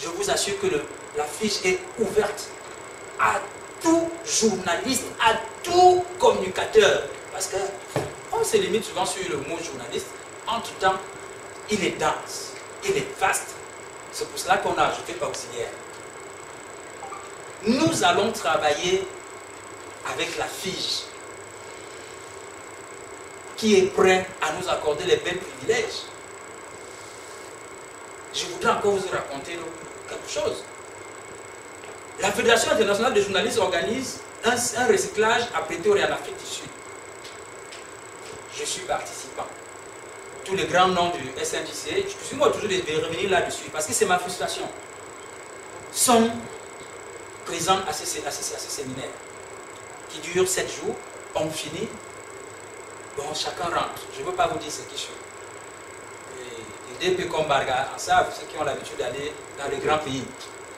je vous assure que la fiche est ouverte à tout journaliste, à tout communicateur. Parce que on se limite souvent sur le mot journaliste. Entre-temps, il est dense, il est vaste. C'est pour cela qu'on a ajouté auxiliaire. Nous allons travailler avec la FIGE qui est prêt à nous accorder les mêmes privilèges. Je voudrais encore vous raconter quelque chose. La Fédération internationale des journalistes organise un recyclage à Pretoria, en Afrique du Sud. Je suis participant. Tous les grands noms du SNJC, je suis moi toujours de revenir là-dessus, parce que c'est ma frustration, sont présents à ces séminaires qui durent 7 jours. On finit, bon, chacun rentre. Je ne veux pas vous dire ce qui suit. Les DP comme Barga en savent, ceux qui ont l'habitude d'aller dans les grands pays.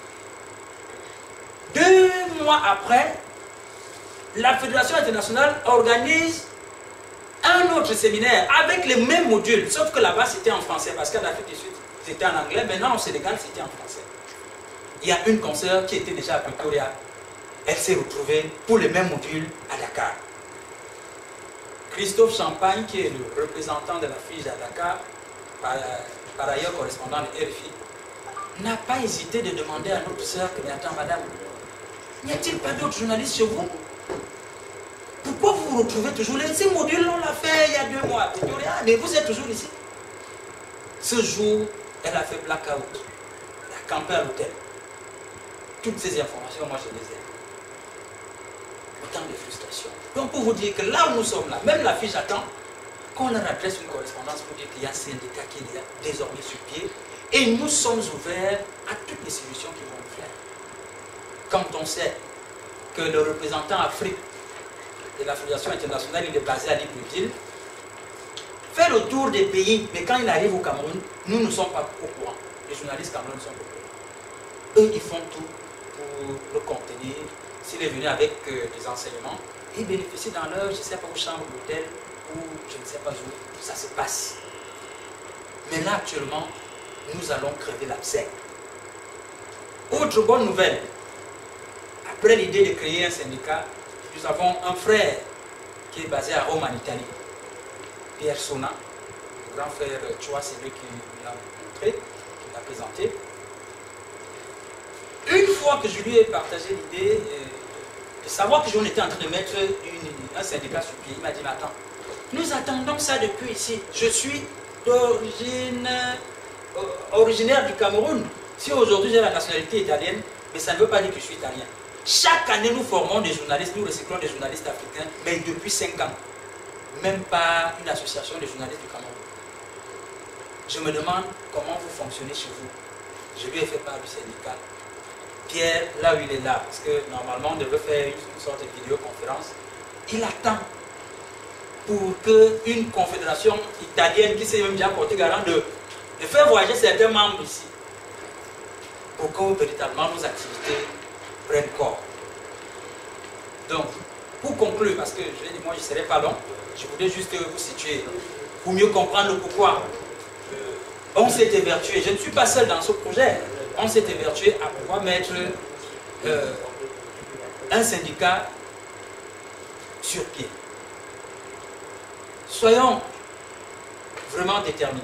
2 mois après, la Fédération internationale organise un autre séminaire avec les mêmes modules, sauf que là-bas c'était en français, parce qu'en Afrique du Sud c'était en anglais, maintenant au Sénégal c'était en français. Il y a une consoeur qui était déjà à Pretoria, elle s'est retrouvée pour les mêmes modules à Dakar. Christophe Champagne, qui est le représentant de la FIGE à Dakar, par ailleurs correspondant de RFI, n'a pas hésité de demander à notre sœur que, mais attends madame, n'y a-t-il pas d'autres journalistes chez vous? Pourquoi vous vous retrouvez toujours là? Ces modules, on l'a fait il y a 2 mois, mais vous êtes toujours ici. Ce jour, elle a fait blackout. Elle a campé à l'hôtel. Toutes ces informations, moi je les ai. Autant de frustration. Donc pour vous dire que là où nous sommes là, même la FIGE attend qu'on leur adresse une correspondance pour dire qu'il y a un syndicat qui est désormais sur pied et nous sommes ouverts à toutes les solutions qu'ils vont faire. Quand on sait que le représentant Afrique de la Fédération internationale, il est basé à Libreville, fait le tour des pays, mais quand il arrive au Cameroun, nous ne sommes pas au courant. Les journalistes camerounais sont au courant. Eux, ils font tout pour le contenir. S'il est venu avec des enseignements, ils bénéficient dans leur, je ne sais pas où, chambre d'hôtel, ou je ne sais pas où, ça se passe. Mais là, actuellement, nous allons crever l'abcès. Autre bonne nouvelle, après l'idée de créer un syndicat, nous avons un frère qui est basé à Rome en Italie, Pierre Sona, le grand frère Chua, c'est lui qui l'a montré, qui l'a présenté. Une fois que je lui ai partagé l'idée de savoir que j'en étais en train de mettre un syndicat sur pied, il m'a dit, mais attends, nous attendons ça depuis ici. Je suis originaire du Cameroun. Si aujourd'hui j'ai la nationalité italienne, mais ça ne veut pas dire que je suis italien. Chaque année, nous formons des journalistes, nous recyclons des journalistes africains, mais depuis 5 ans. Même pas une association de journalistes du Cameroun. Je me demande comment vous fonctionnez chez vous. Je lui ai fait part du syndicat. Pierre, là où il est là, parce que normalement on devait faire une sorte de vidéoconférence, il attend pour qu'une confédération italienne qui s'est même déjà portée garant de faire voyager certains membres ici, pour que véritablement nos activités prennent corps. Donc, pour conclure, parce que je l'ai dit, moi je ne serai pas long, je voulais juste vous situer pour mieux comprendre le pourquoi. On s'est évertué, je ne suis pas seul dans ce projet, on s'est évertué à pouvoir mettre un syndicat sur pied. Soyons vraiment déterminés.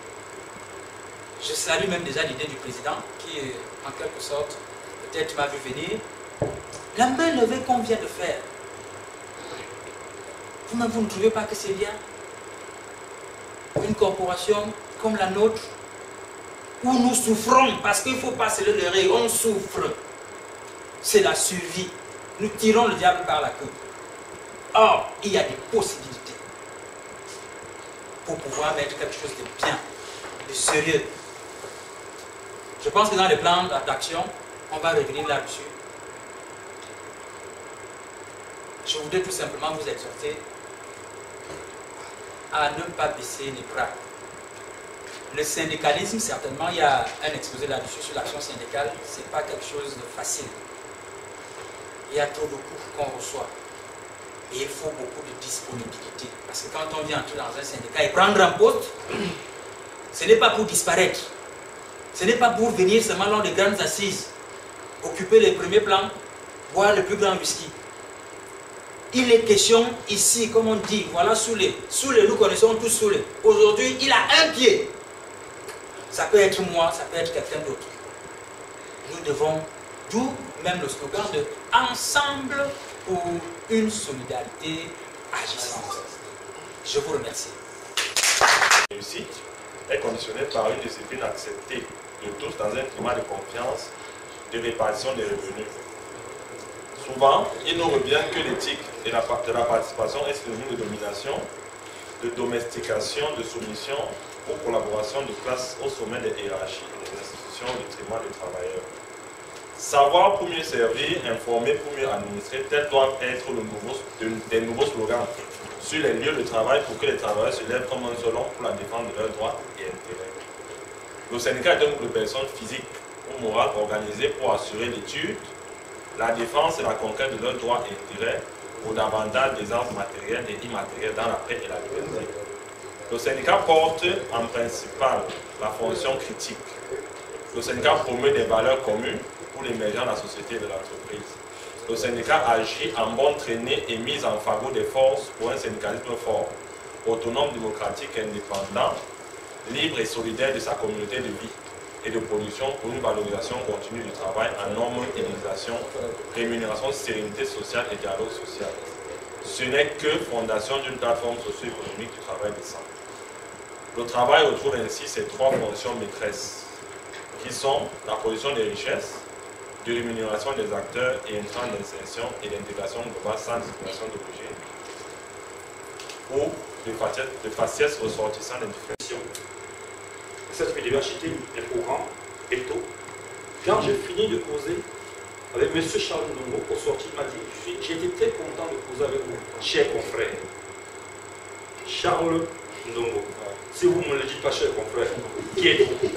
Je salue même déjà l'idée du président qui, en quelque sorte, peut-être m'a vu venir. La main levée qu'on vient de faire, vous-même, vous ne trouvez pas que c'est bien? Une corporation comme la nôtre, où nous souffrons, parce qu'il ne faut pas se le leurrer, on souffre. C'est la survie. Nous tirons le diable par la queue. Or, il y a des possibilités pour pouvoir mettre quelque chose de bien, de sérieux. Je pense que dans les plans d'action, on va revenir là-dessus. Je voudrais tout simplement vous exhorter à ne pas baisser les bras. Le syndicalisme, certainement, il y a un exposé là-dessus sur l'action syndicale, ce n'est pas quelque chose de facile. Il y a trop de coups qu'on reçoit. Et il faut beaucoup de disponibilité. Parce que quand on vient entrer dans un syndicat et prendre un poste, ce n'est pas pour disparaître. Ce n'est pas pour venir seulement lors des grandes assises, occuper les premiers plans, boire le plus grand whisky. Il est question ici, comme on dit, voilà Soulé. Soulé, nous connaissons tous Soulé. Aujourd'hui, il a un pied. Ça peut être moi, ça peut être quelqu'un d'autre. Nous devons, d'où même le slogan de Ensemble pour une solidarité agissante. Je vous remercie. La réussite est conditionnée par une discipline acceptée de tous dans un climat de confiance, de répartition des revenus. Souvent, il nous revient que l'éthique de la participation est synonyme de domination, de domestication, de soumission ou collaboration de classe au sommet des hiérarchies et des institutions au détriment des travailleurs. Savoir pour mieux servir, informer pour mieux administrer, tels doivent être des nouveaux slogans sur les lieux de travail pour que les travailleurs se lèvent comme un seul homme pour la défense de leurs droits et intérêts. Le syndicat est un groupe de personnes physiques ou morales organisées pour assurer l'étude, la défense et la conquête de leurs droits et intérêts pour davantage d'aisance matérielle et immatérielle dans la paix et la liberté. Le syndicat porte en principal la fonction critique. Le syndicat promeut des valeurs communes pour l'émergence de la société et de l'entreprise. Le syndicat agit en bonne traînée et mise en faveur des forces pour un syndicalisme fort, autonome, démocratique, indépendant, libre et solidaire de sa communauté de vie et de production pour une valorisation continue du travail en normes, indemnisation, rémunération, sérénité sociale et dialogue social. Ce n'est que fondation d'une plateforme socio-économique du travail décent. Le travail retrouve ainsi ses trois fonctions maîtresses, qui sont la production des richesses, de rémunération des acteurs et intrants d'insertion et d'intégration globale sans discrimination d'origine, ou de faciès ressortissant des différents. Cette université est programme ETO. Quand j'ai fini de causer avec M. Charles Ndongo, au sortir, il m'a dit, j'ai été très content de causer avec vous, cher confrère. Charles Ndongo. Si vous ne me le dites pas, cher confrère, qui êtes-vous?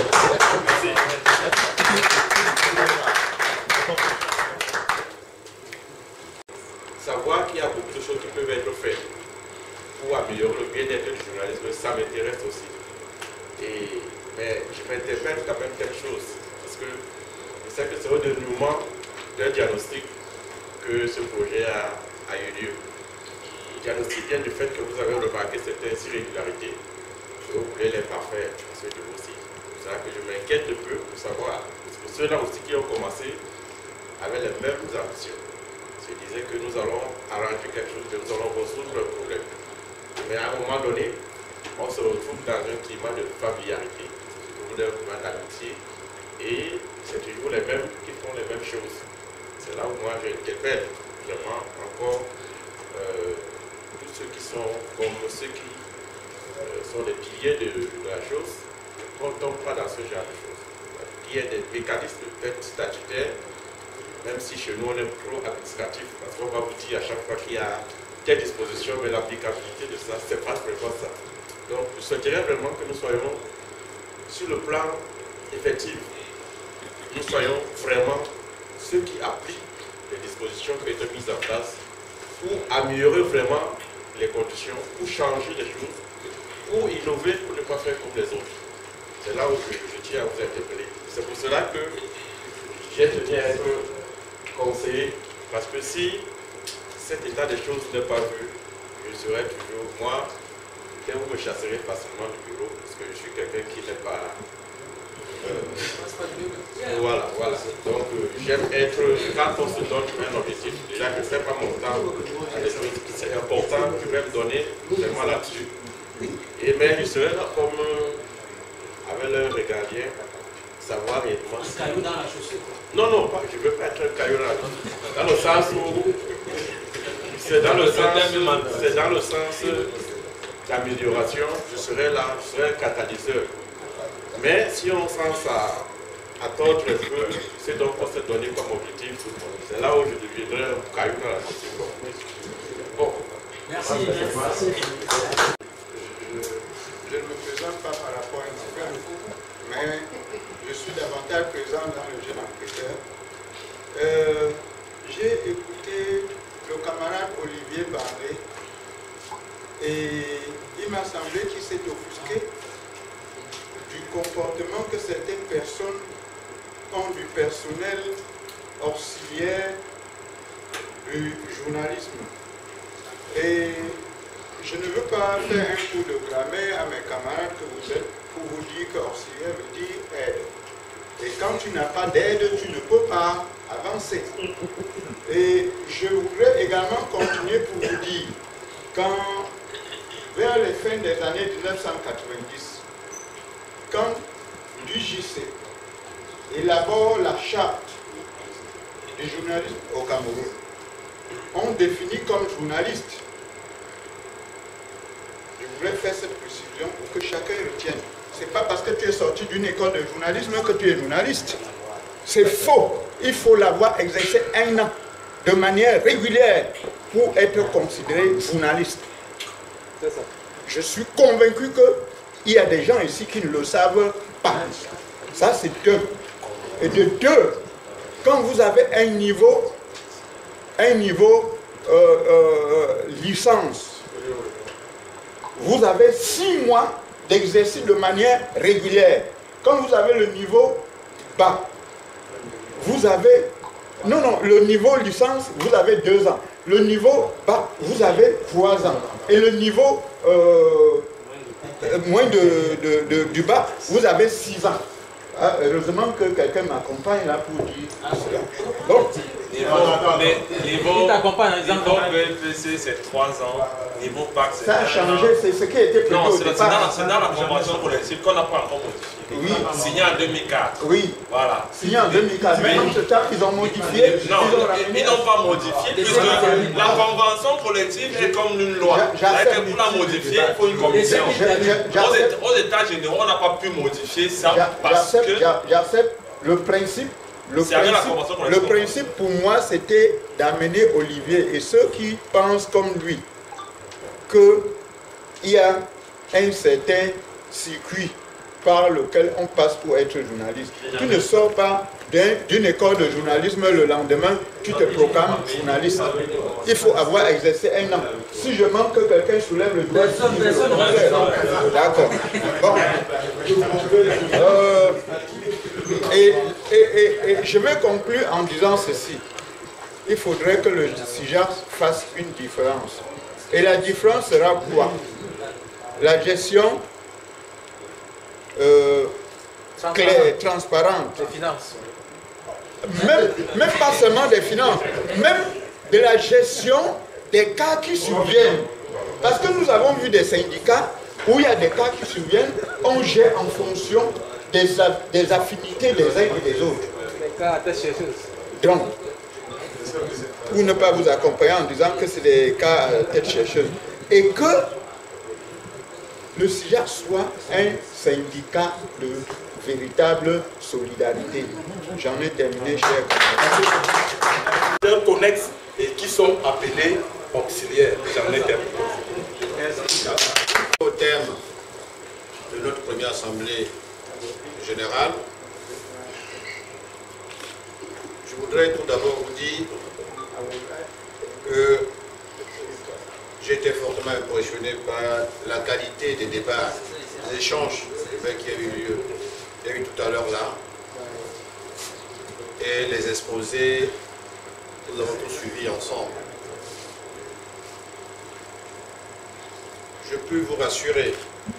Savoir qu'il y a beaucoup de choses qui peuvent être faites pour améliorer le bien-être du journalisme, ça m'intéresse aussi. Mais je m'interpelle quand même quelque chose, parce que je sais que c'est au dénouement d'un diagnostic que ce projet a eu lieu. Le diagnostic vient du fait que vous avez remarqué certaines irrégularités. Vous voulez les parfaire à ce niveau aussi. C'est ça que je m'inquiète un peu pour savoir, parce que ceux-là aussi qui ont commencé avaient les mêmes ambitions. Se disaient que nous allons arranger quelque chose, que nous allons résoudre le problème. Mais à un moment donné, on se retrouve dans un climat de familiarité, un climat d'amitié, et c'est toujours les mêmes qui font les mêmes choses. C'est là où moi j'interpelle vraiment encore tous ceux qui sont comme ceux qui sont les piliers de la chose. On ne tombe pas dans ce genre de choses. Il y a des mécanismes de fait statutaires, même si chez nous on est trop administratif, parce qu'on va vous dire à chaque fois qu'il y a telle disposition, mais l'applicabilité de ça, c'est pas vraiment ça. Donc je souhaiterais vraiment que nous soyons sur le plan effectif, nous soyons vraiment ceux qui appliquent les dispositions qui ont été mises en place pour améliorer vraiment les conditions, pour changer les choses, pour innover, pour ne pas faire comme les autres. C'est là où je tiens à vous interpeller. C'est pour cela que j'ai tenu à être conseiller, parce que si cet état des choses n'est pas vu, je serai toujours moi, et vous me chasserez facilement du bureau, parce que je suis quelqu'un qui n'est pas... voilà. Donc j'aime être, quand on se donne un objectif, déjà je ne fais pas mon temps à des choses qui sont importantes, je vais me donner vraiment là-dessus. Mais je serai là comme avec le régalier, savoir réellement. Un caillou dans la chaussure. Non, je ne veux pas être un caillou dans le sens où c'est dans le sens d'amélioration, je serai là, je serai un catalyseur. Mais si on sent ça à tordre un peu, c'est donc on s'est donné comme objectif, c'est là où je deviendrai un caillou dans la chaussure. Bon. Merci. Je ne me présente pas par rapport à une affaire, mais je suis davantage présent dans le jeune enquêteur. J'ai écouté le camarade Olivier parler et il m'a semblé qu'il s'est offusqué du comportement que certaines personnes ont du personnel auxiliaire du journalisme. Et je ne veux pas faire un coup de grammaire à mes camarades que vous êtes pour vous dire qu'auxiliaire veut dire aide. Et quand tu n'as pas d'aide, tu ne peux pas avancer. Et je voudrais également continuer pour vous dire, quand vers les fins des années 1990, quand l'UJC élabore la charte du journalisme au Cameroun, on définit comme journaliste. Je voudrais faire cette précision pour que chacun retienne. Ce n'est pas parce que tu es sorti d'une école de journalisme que tu es journaliste. C'est faux. Il faut l'avoir exercé 1 an de manière régulière pour être considéré journaliste. Je suis convaincu qu'il y a des gens ici qui ne le savent pas. Ça, c'est 2. Et de 2, quand vous avez un niveau licence, vous avez 6 mois d'exercice de manière régulière. Quand vous avez le niveau bas, vous avez... Non, le niveau licence, vous avez 2 ans. Le niveau bas, vous avez 3 ans. Et le niveau moins du bas, vous avez 6 ans. Ah, heureusement que quelqu'un m'accompagne là pour dire cela. Bon. Niveau BPC, c'est 3 ans. Niveau PAC, c'est 1 an. Ça a changé, c'est ce qui a été prévu au départ. C'est dans la convention collective qu'on n'a pas encore modifié. Oui. Signé en 2004. Oui. Voilà. Signé en 2004. Mais en ce temps, ils ont modifié. Non, ils n'ont pas modifié, puisque la convention collective est comme une loi. C'est-à-dire que pour la modifier, il faut une commission. Aux États généraux, on n'a pas pu modifier ça parce que... J'accepte le principe. Le principe pour moi, c'était d'amener Olivier et ceux qui pensent comme lui qu'il y a un certain circuit par lequel on passe pour être journaliste. Tu ne sors pas d'une école de journalisme le lendemain, tu te proclames journaliste. Il faut avoir exercé 1 an. Si je manque que quelqu'un soulève le doigt, d'accord. Bon. Et je vais conclure en disant ceci. Il faudrait que le CIJAS fasse une différence. Et la différence sera quoi? La gestion claire, transparente. Les finances. Même pas seulement des finances, même de la gestion des cas qui surviennent. Parce que nous avons vu des syndicats où il y a des cas qui surviennent, on gère en fonction des affinités des uns et des autres. Donc, pour ne pas vous accompagner en disant que c'est des cas tête chercheuse. Et que le CIJAS soit un syndicat de véritable solidarité. J'en ai terminé, chers collègues. Connexes et qui sont appelés auxiliaires. J'en ai terminé. Au terme de notre première assemblée générale, je voudrais tout d'abord vous dire que j'ai été fortement impressionné par la qualité des débats, des échanges qui a eu lieu. Il y a eu tout à l'heure là, et les exposés, nous avons tous suivis ensemble. Je peux vous rassurer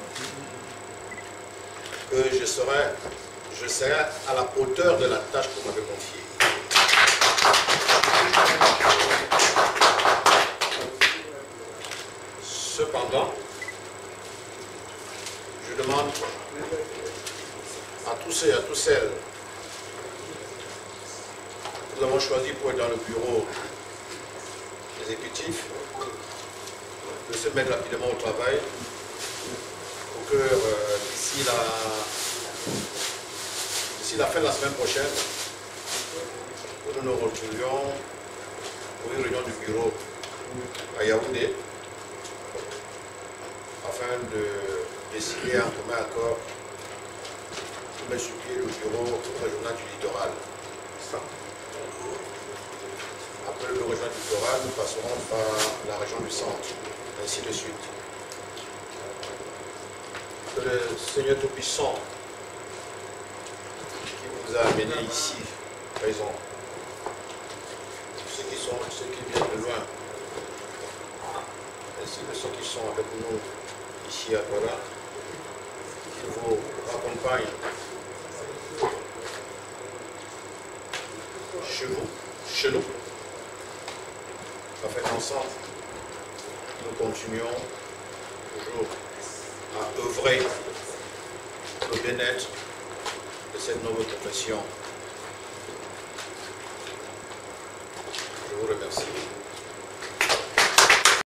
que je serai à la hauteur de la tâche qu'on m'avait confiée. Cependant, je demande à tous ceux et à toutes celles que nous avons choisi pour être dans le bureau exécutif de se mettre rapidement au travail pour que d'ici la fin de la semaine prochaine, nous nous retrouvions pour une réunion du bureau à Yaoundé afin de décider en commun accord de mettre sur pied le bureau régional du littoral. Après le bureau régional du littoral, nous passerons par la région du centre, ainsi de suite. Que le Seigneur Tout-Puissant nous a amenés ici, présents. Ceux qui viennent de loin, ainsi que ceux qui sont avec nous ici à Douala, qui vous accompagnent chez vous, chez nous, afin qu'ensemble, nous continuons toujours à œuvrer pour le bien-être de cette noble profession. Je vous remercie.